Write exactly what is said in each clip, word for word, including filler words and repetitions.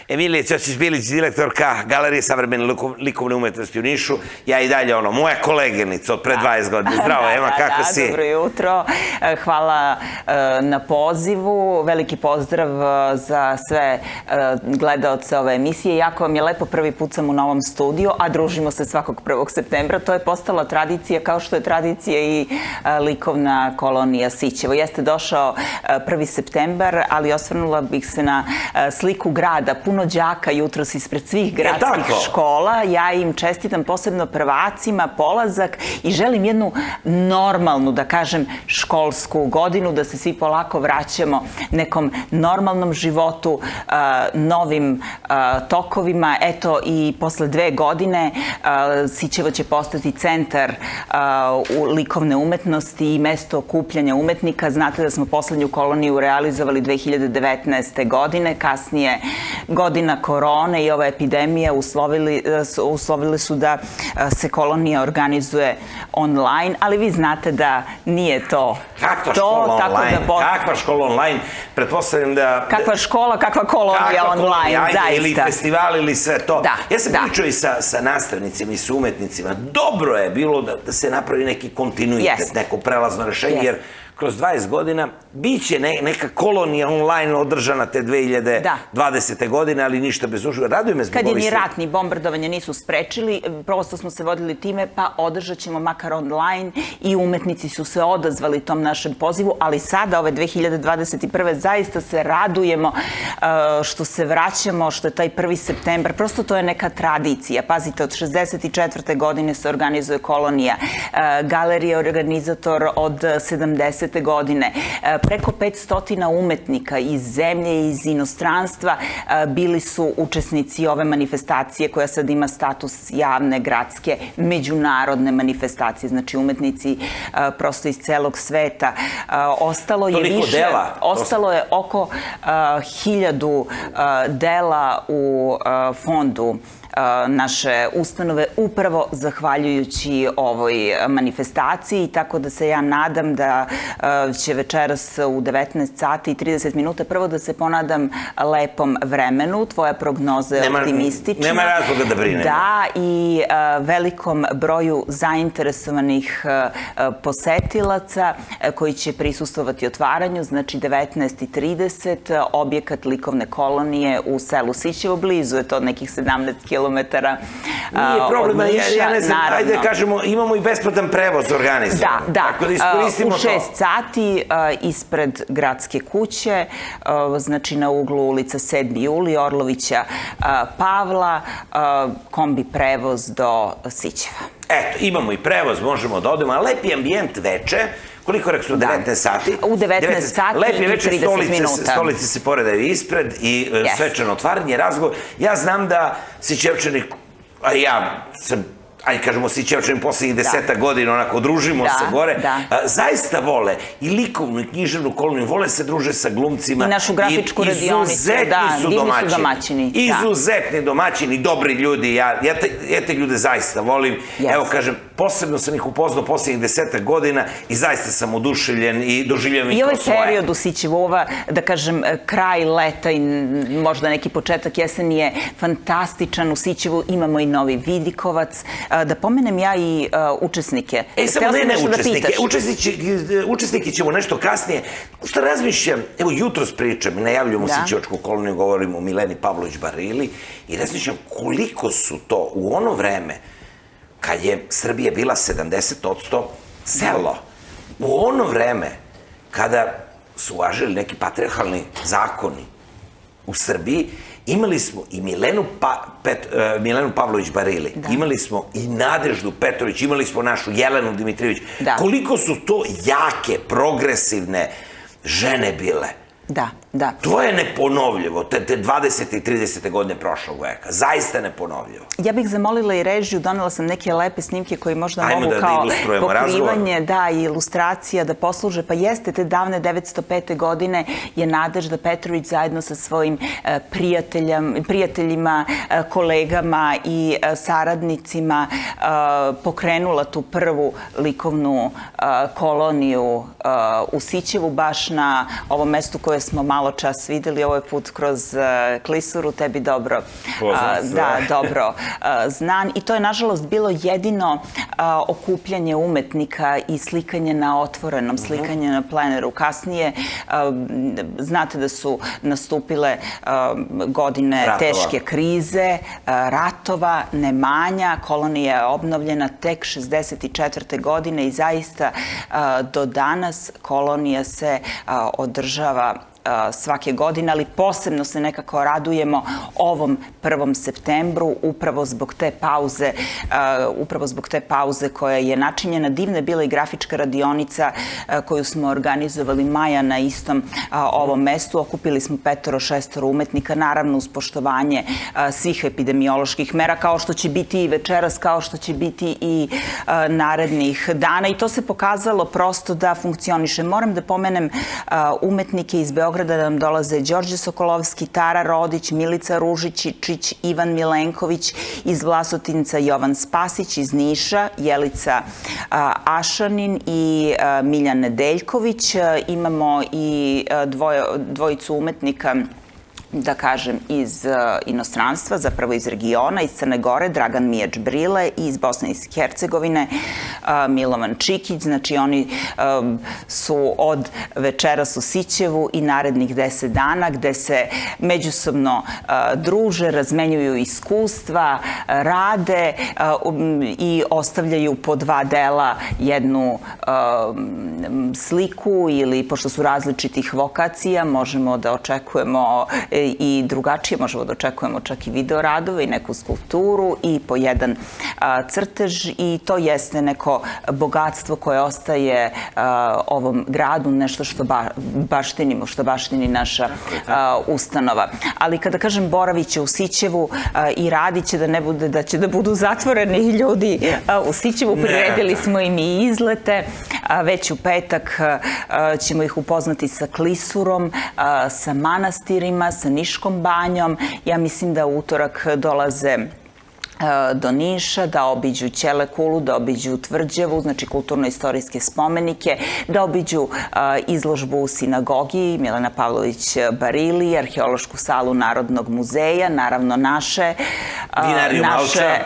Emilija Ćosić-Bilić, direktorka Galerije savremene likovne umetnosti u Nišu. Ja i dalje, ono, moja koleginica od pre dvadeset godina. Zdravo, Ema, kako si? Da, dobro jutro. Hvala na pozivu. Veliki pozdrav za sve gledaoce ove emisije. Jako vam je lepo, prvi put sam u novom studiju, a družimo se svakog prvog septembra. To je postala tradicija, kao što je tradicija i likovna kolonija Sićevo. Jeste došao prvi septembar, ali osvrnula bih se na sliku grada. Puno đaka jutros ispred svih gradskih škola. Ja im čestitam, posebno prvacima, polazak i želim jednu normalnu, da kažem, školsku godinu, da se svi polako vraćamo nekom normalnom životu, novim tokovima. Eto, i posle dve godine Sićevo će postati centar likovne umetnosti i mesto okupljanja umetnika. Znate da smo poslednju koloniju realizovali dve hiljade devetnaeste. godine, kasnije godina korone i ova epidemija uslovili su da se kolonija organizuje online, ali vi znate da nije to. Kakva škola online? Kakva škola online? Pretpostavljam da... Kakva škola, kakva kolonija online, zaista. Ili festival, ili sve to. Ja sam pričao i sa nastavnicima i sa umetnicima. Dobro je bilo da se napravi neki kontinuitet, neko prelazno rešenje, jer kroz dvadeset godina biće neka kolonija online održana te dve hiljade dvadesete. godine, ali ništa bez užega. Raduje me zbog ovih Kad je ni rat ni bombardovanje nisu sprečili, prosto smo se vodili time, pa održat ćemo makar online i umetnici su se odazvali tom našem pozivu, ali sada, ove dve hiljade dvadeset prve. zaista se radujemo što se vraćamo, što je taj prvi septembar. Prosto to je neka tradicija. Pazite, od šezdeset četvrte. godine se organizuje kolonija. Galerija je organizator od sedamdesete. godine. Preko petsto umetnika iz zemlje i iz inostranstva bili su učesnici ove manifestacije koja sad ima status javne, gradske, međunarodne manifestacije. Znači umetnici prosto iz celog sveta. Ostalo je više... Ostalo je oko hiljadu dela u fondu naše ustanove upravo zahvaljujući ovoj manifestaciji, tako da se ja nadam da će večeras u devetnaest sati i trideset minuta prvo da se ponadam lepom vremenu. Tvoja prognoza je optimistična. Nema razloga da brinemo. Da, i velikom broju zainteresovanih posetilaca koji će prisustvovati otvaranju, znači devetnaest i trideset, objekat likovne kolonije u selu Sićevo, blizu je to nekih sedamnaest kilometara. Nije problema, ja ne znam, ajde da kažemo, imamo i besplatan prevoz organizovan. Da, da, u šest sati ispred gradske kuće, znači na uglu ulica sedmi juli, Orlovića Pavla, kombi prevoz do Sićeva. Eto, imamo i prevoz, možemo da odemo, a lepi ambijent veče. Koliko rekao su? devetnaest sati? U devetnaest sati i trideset minuta. Stolice se poredaju ispred i svečano otvaranje, razgovor. Ja znam da Sićevčani, a ja sam, ajde kažemo Sićevčani poslednjih deseta godina, onako, družimo se gore, zaista vole i likovnu i književnu koloniju, vole se druže sa glumcima. I našu grafičku radionicu, da, divni su domaćini. Izuzetni domaćini, dobri ljudi, ja te ljude zaista volim. Evo, kažem, posebno sam ih upoznao poslednjih deseta godina i zaista sam oduševljen i doživljavam ih kao svoje. I ovaj period u Sićevu, ova, da kažem, kraj leta i možda neki početak jeseni je fantastičan. U Sićevu imamo i Novi Vidikovac. Da pomenem ja i učesnike. E, samo ne, ne učesnike. Učesnike ćemo nešto kasnije. Šta razmišljam, evo jutros pričam i najavljamo Sićevačku koloniju, govorimo o Mileni Pavlović-Barili i razmišljam koliko su to u ono vreme kad je Srbija bila sedamdeset posto selo. U ono vreme kada su važili neki patrijarhalni zakoni u Srbiji, imali smo i Milenu Pavlović-Barili, imali smo i Nadeždu Petrović, imali smo našu Jelenu Dimitrijević. Koliko su to jake, progresivne žene bile. Da, da. To je neponovljivo, te dvadesete i tridesete godine prošlog veka. Zaista neponovljivo. Ja bih zamolila i režiju, donela sam neke lepe snimke koji možda mogu kao pokrivanje, da, i ilustracija da posluže. Pa jeste, te davne devetsto pete. godine je Nadežda Petrović zajedno sa svojim prijateljima, kolegama i saradnicima pokrenula tu prvu likovnu koloniju u Sićevu, baš na ovom mestu koje smo malo malo čas videli, ovaj put kroz klisuru, tebi dobro. Poznat se. Da, dobro znan. I to je, nažalost, bilo jedino okupljanje umetnika i slikanje na otvorenom, slikanje na pleneru. Kasnije, znate da su nastupile godine teške krize, ratova, nemanja. Kolonija je obnovljena tek šezdeset četvrte godine i zaista do danas kolonija se održava svake godine, ali posebno se nekako radujemo ovom prvom septembru, upravo zbog te pauze, upravo zbog te pauze koja je načinjena. Divna je bila i grafička radionica koju smo organizovali maja na istom ovom mestu. Okupili smo petoro, šestoro umetnika, naravno uz poštovanje svih epidemioloških mera, kao što će biti i večeras, kao što će biti i narednih dana. I to se pokazalo prosto da funkcioniše. Moram da pomenem umetnike iz Beograda, da nam dolaze Đorđe Sokolovski, Tara Rodić, Milica Ružičić, Ivan Milenković, iz Vlasotinca Jovan Spasić, iz Niša Jelica Ašanin i Miljan Nedeljković. Imamo i dvojicu umetnika, da kažem, iz inostranstva, zapravo iz regiona, iz Crne Gore, Dragan Mijač Brile, i iz Bosne i Hercegovine, Milovan Čikić. Znači, oni su od večeras u Sićevu i narednih deset dana, gde se međusobno druže, razmenjuju iskustva, rade i ostavljaju po dva dela jednu sliku, ili, pošto su različitih vokacija, možemo da očekujemo i drugačije, možemo da očekujemo čak i video radove i neku skulpturu i po jedan crtež, i to jeste neko bogatstvo koje ostaje ovom gradu, nešto što baštinimo, što baštini naša ustanova. Ali kada kažem boravit će u Sićevu i radit će, da ne bude da će da budu zatvoreni ljudi u Sićevu, priredili smo im i izlete. Već u petak ćemo ih upoznati sa klisurom, sa manastirima, sa Niškom banjom. Ja mislim da u utorak dolaze do Niša, da obiđu Ćelekulu, da obiđu Tvrđevu, znači kulturno-istorijske spomenike, da obiđu izložbu u sinagogi Milena Pavlović Barili, arheološku salu Narodnog muzeja, naravno naše naše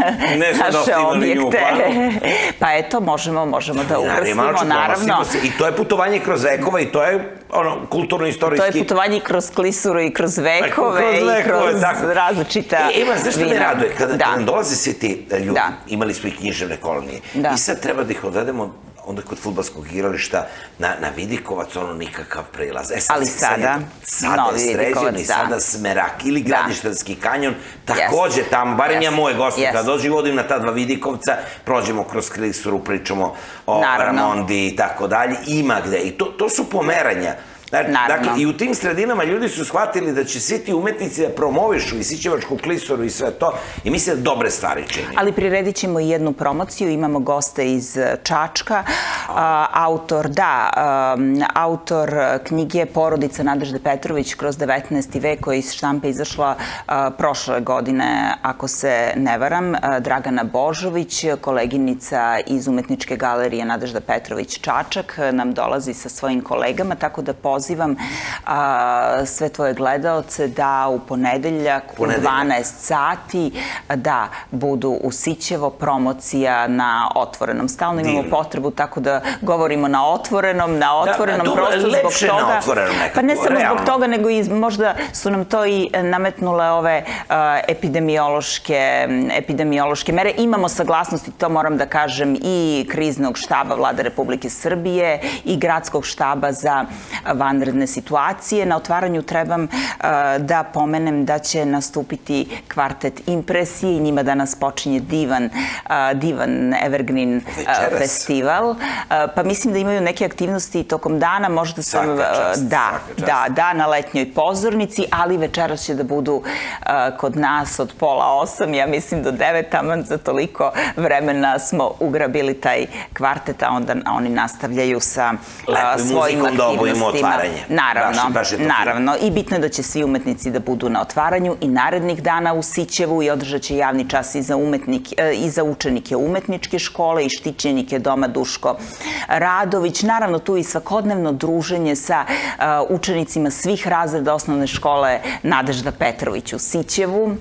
objekte. Pa eto, možemo da ukrstimo, naravno. I to je putovanje kroz vekova i to je kulturno-istorijski... To je putovanje kroz klisuru i kroz vekove i kroz različita vina. Ima, znaš što me raduje? Kada nam dolaze svi ti ljudi, imali smo i književne kolonije, i sad treba da ih odvedemo onda kod fudbalskog igrališta na Vidikovac, ono nikakav prilaz. Ali sada, sada je Sređeni, sada Smerak ili Gradištanski kanjon, takođe tamo, barem ja moje goste, kada dođu, vodim na ta dva Vidikovca, prođemo kroz klisuru, pričamo o Ramondi i tako dalje, ima gde. I to su pomeranja. Dakle, i u tim sredinama ljudi su shvatili da će svi ti umetnici da promovišu i Sićevačku klisuru i sve to, i mislim da dobre stvari čini. Ali priredit ćemo i jednu promociju, imamo goste iz Čačka, autor, da, autor knjige Porodica Nadežde Petrović kroz devetnaesti vek, koja je iz štampe izašla prošle godine, ako se ne varam, Dragana Božović, koleginica iz Umetničke galerije Nadežda Petrović Čačak, nam dolazi sa svojim kolegama, tako da pozivam sve tvoje gledaoce da u ponedeljak u dvanaest sati da budu u Sićevo, promocija na otvorenom. Stalno imamo potrebu tako da govorimo na otvorenom, na otvorenom prostoru zbog toga. Pa ne samo zbog toga, nego i možda su nam to i nametnule ove epidemiološke mere. Imamo saglasnosti, to moram da kažem, i kriznog štaba Vlade Republike Srbije i gradskog štaba za vanredne situacije. Na otvaranju trebam da pomenem da će nastupiti kvartet Impresije i njima danas počinje divan, divan Evergreen festival. Pa mislim da imaju neke aktivnosti tokom dana, možda sam, da, da, da, na letnjoj pozornici, ali večeras će da budu kod nas od pola osam, ja mislim do devet, taman za toliko vremena smo ugrabili taj kvartet, a onda oni nastavljaju sa svojim aktivnostima. otvaranje. Naravno, naravno. I bitno je da će svi umetnici da budu na otvaranju i narednih dana u Sićevu i održat će javni čas i za, i za učenike umetničke škole i štićenike Doma Duško Radović. Naravno, tu i svakodnevno druženje sa učenicima svih razreda osnovne škole Nadežda Petrović u Sićevu.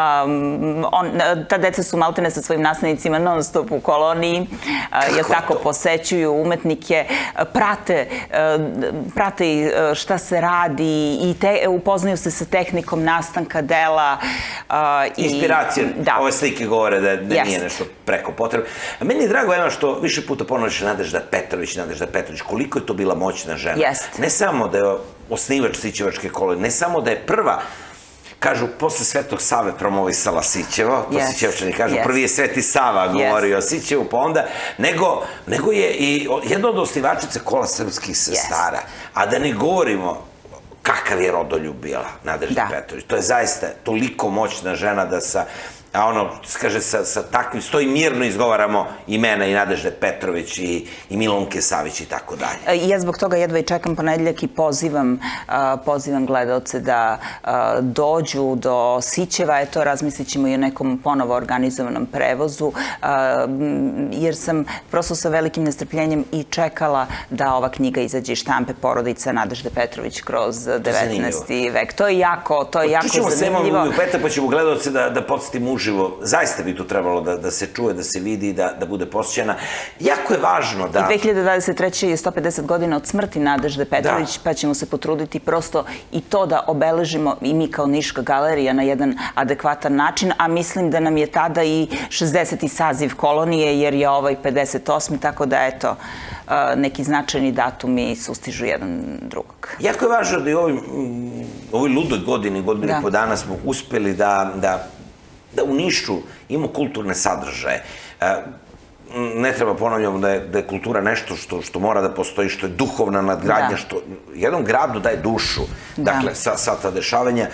Ta deca su maltene sa svojim nastavnicima non stop u koloniji, jer tako posećuju umetnike, prate, prate šta se radi i upoznaju se sa tehnikom nastanka dela. Inspiracije, ove slike govore da nije nešto preko potrebno. Meni je drago, Ema, što više puta ponoviš Nadežda Petrović, Nadežda Petrović, koliko je to bila moćna žena. Ne samo da je osnivač Sićevačke kolonije, ne samo da je prva, kažu, posle Svetog Save promovisala Sićevo, to Sićevčani kažu, prvi je Sveti Sava govorio o Sićevu, pa onda, nego je i jedna od osnivačica Kola srpskih sestara, a da ne govorimo kakav je rodoljub bila Nadežda Petrović. To je zaista toliko moćna žena da sa, a ono, kaže, sa takvim, stoji mirno izgovaramo imena i Nadežde Petrović i Milunke Savić i tako dalje. I ja zbog toga jedva i čekam ponedeljak i pozivam pozivam gledaoce da dođu do Sićeva. Eto, razmislit ćemo i o nekom ponovo organizovanom prevozu, jer sam prosto sa velikim nestrpljenjem i čekala da ova knjiga izađe iz štampe Porodica Nadežde Petrović kroz devetnaesti vek. To je jako, to je jako zanimljivo. Čućemo se, imamo u petak, pa ćemo gledaoce da podsjetimo uživo. Zaista bi to trebalo da se čuje, da se vidi, da bude posjećena. Jako je važno da... I dve hiljade dvadeset treće je sto pedeset godina od smrti Nadežde Petrović, pa ćemo se potruditi prosto i to da obeležimo i mi kao Niška galerija na jedan adekvatan način, a mislim da nam je tada i šezdeseti saziv kolonije, jer je ovaj pedeset osmi, tako da eto, neki značajni datumi sustižu jedan drugog. Jako je važno da i u ovoj ludoj godini, godinu i po dana smo uspeli da da u Nišu imamo kulturne sadržaje. Ne treba ponavljamo da je kultura nešto što mora da postoji, što je duhovna nadgradnja, što jednom gradu daje dušu. Dakle, sva ta dešavanja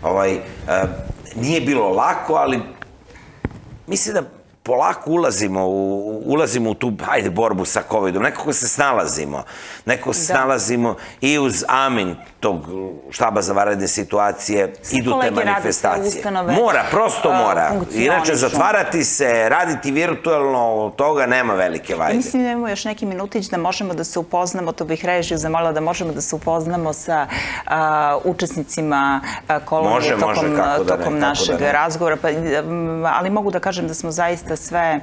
nije bilo lako, ali mislim da polako ulazimo ulazimo u tu, hajde, borbu sa kovidom. Nekako se snalazimo. Nekako se snalazimo i uz amin tog štaba za vanredne situacije idu te manifestacije. Mora, prosto mora. Inače, zatvarati se, raditi virtualno, od toga nema velike vajde. Mislim da imamo još neki minutić da možemo da se upoznamo, to bih režiju zamolila da možemo da se upoznamo sa učesnicima kolonije tokom našeg razgovora. Ali mogu da kažem da smo zaista sve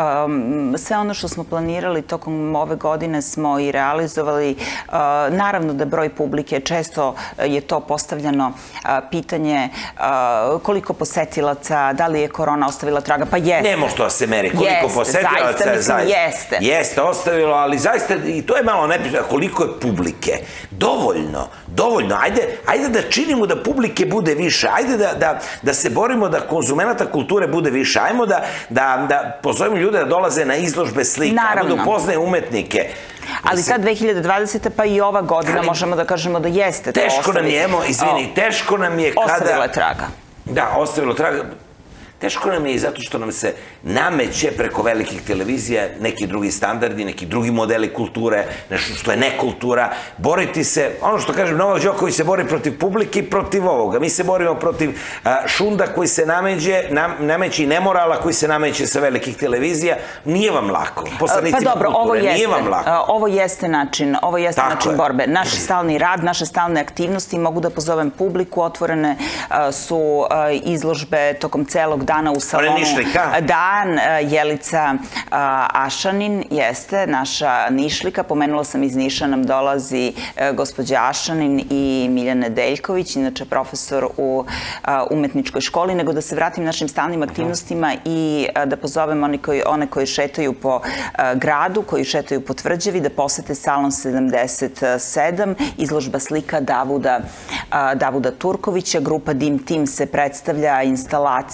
ono što smo planirali tokom ove godine smo i realizovali. Naravno da broj publike, često je to postavljano pitanje koliko posetilaca, da li je korona ostavila traga, pa jeste. Ne može to da se meri, koliko posetilaca je zaista. Jeste. Jeste, ostavilo, ali zaista i to je malo nepisano, koliko je publike. Dovoljno, dovoljno. Ajde da činimo da publike bude više, ajde da se borimo da konzumenata kulture bude više, ajmo da pozovemo ljude da dolaze na izložbe slika, ajmo da upoznaju umetnike. Ali ta dve hiljade dvadeseta pa i ova godina možemo da kažemo da jeste. Teško nam je, izvini, teško nam je kada... Ostavilo je traga. Da, ostavilo traga. Teško nam je i zato što nam se nameće preko velikih televizija neki drugi standardi, neki drugi modeli kulture, nešto što je nekultura. Boriti se, ono što kažem, Novak Đoković se bori protiv publike i protiv ovoga. Mi se borimo protiv šunda koji se nameće i nemorala koji se nameće sa velikih televizija. Nije vam lako. Pa dobro, ovo jeste način, ovo jeste način borbe. Naš stalni rad, naše stalne aktivnosti, mogu da pozovem publiku, otvorene su izložbe tokom celog dana u salonu. Dan, Jelica Ašanin jeste naša Nišlika. Pomenula sam iz Niša nam dolazi gospođa Ašanin i Miljana Deljković, inače profesor u umetničkoj školi, nego da se vratim našim stalnim aktivnostima i da pozovem one koji šetaju po gradu, koji šetaju po Tvrđavi, da posete salon sedamdeset sedam, izložba slika Davuda Turkovića. Grupa Dim Tim se predstavlja instalacijama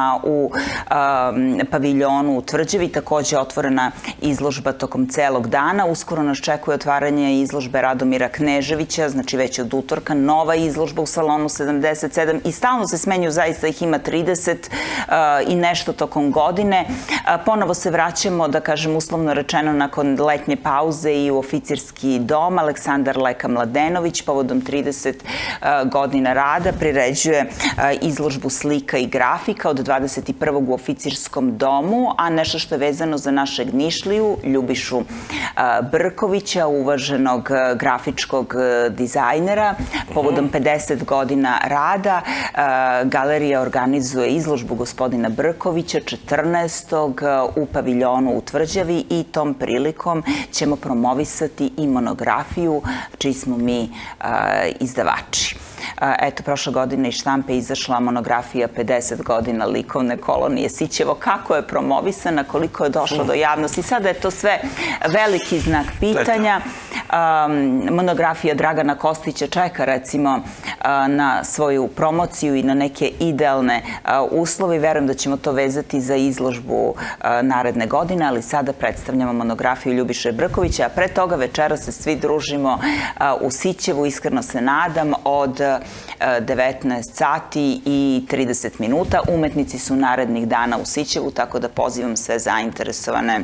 godina u paviljonu u Tvrđavi, takođe otvorena izložba tokom celog dana. Uskoro nas čekuje otvaranje izložbe Radomira Kneževića, znači već od utorka, nova izložba u salonu sedamdeset sedam i stalno se smenju, zaista ih ima trideset i nešto tokom godine. Ponovo se vraćamo, da kažem uslovno rečeno, nakon letnje pauze i u oficirski dom. Aleksandar Leka Mladenović povodom trideset godina rada priređuje izložbu slika i grafika od dvadeset prvog u oficirskom domu, a nešto što je vezano za našeg Nišliju, Ljubišu Brkovića, uvaženog grafičkog dizajnera. Povodom pedeset godina rada galerija organizuje izložbu gospodina Brkovića četrnaestog u paviljonu u Tvrđavi i tom prilikom ćemo promovisati i monografiju čiji smo mi izdavači. Eto, prošle godine iz štampe izašla monografija pedeset godina likovne kolonije Sićevo. Kako je promovisana, koliko je došlo do javnosti. Sada je to sve veliki znak pitanja. Monografija Dragana Kostića čeka, recimo, na svoju promociju i na neke idealne uslove. Verujem da ćemo to vezati za izložbu naredne godine, ali sada predstavljamo monografiju Ljubiše Brkovića, a pre toga večera se svi družimo u Sićevu, iskreno se nadam, od devetnaest sati i trideset minuta. Umetnici su narednih dana u Sićevu, tako da pozivam sve zainteresovane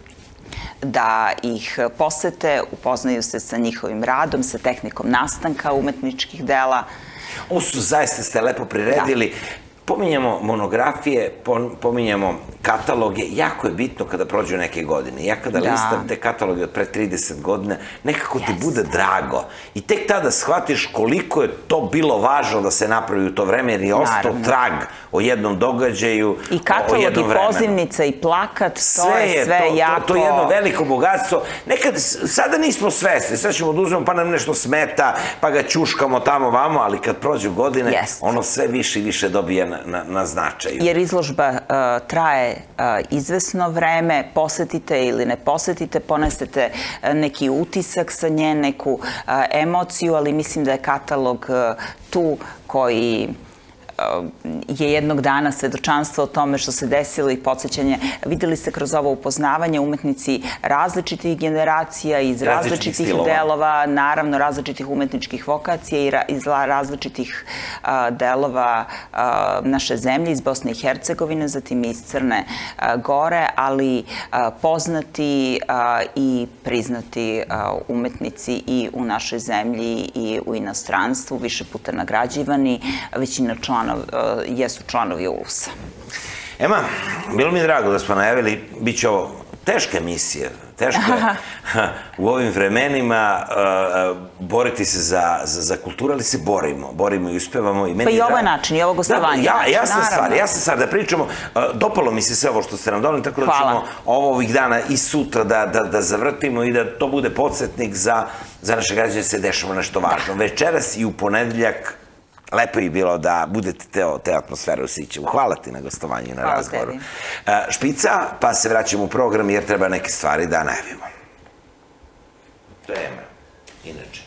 da ih posete, upoznaju se sa njihovim radom, sa tehnikom nastanka umetničkih dela. Ovo su zaista ste lepo priredili. Pominjamo monografije, pominjamo kataloge. Jako je bitno kada prođu neke godine. Ja kada listam te kataloge od pre trideset godina, nekako ti bude drago. I tek tada shvatiš koliko je to bilo važno da se napravi u to vreme, jer je ostao trag o jednom događaju, o jednom vremenu. I katalog, i pozivnica, i plakat, to je sve jako... To je jedno veliko bogatstvo. Nekad, sada nismo svesni, sad ćemo da uzmemo pa nam nešto smeta, pa ga ćuškamo tamo vamo, ali kad prođu godine, ono sve više i više dobije na značaju. Jer izložba traje izvesno vreme, posetite ili ne posetite, ponesete neki utisak sa nje, neku emociju, ali mislim da je katalog tu koji je jednog dana svedočanstvo o tome što se desilo i podsjećanje. Videli ste kroz ovo upoznavanje umetnici različitih generacija, iz različitih delova, naravno različitih umetničkih vokacija i iz različitih delova naše zemlje, iz Bosne i Hercegovine, zatim iz Crne Gore, ali poznati i priznati umetnici i u našoj zemlji i u inostranstvu, više puta nagrađivani, većina članova jesu članovi U L S A. Ema, bilo mi je drago da smo najavili, bit će ovo teška emisija, teško je u ovim vremenima boriti se za kulturu, ali se borimo, borimo i uspevamo. Pa i ovo je način, i ovo gostovanje. Jasna stvar, jasna stvar da pričamo, dopalo mi se sve ovo što ste nam doneli, tako da ćemo ovo ovih dana i sutra da zavrtimo i da to bude podsjetnik za naše građane da se dešava nešto važno. Večeras i u ponedeljak lepo je bilo da budete te atmosfere u Sićevu. Hvala ti na gostovanju i na razgovoru. Špica, pa se vraćamo u program jer treba neke stvari da najavimo. To je Ema, inače.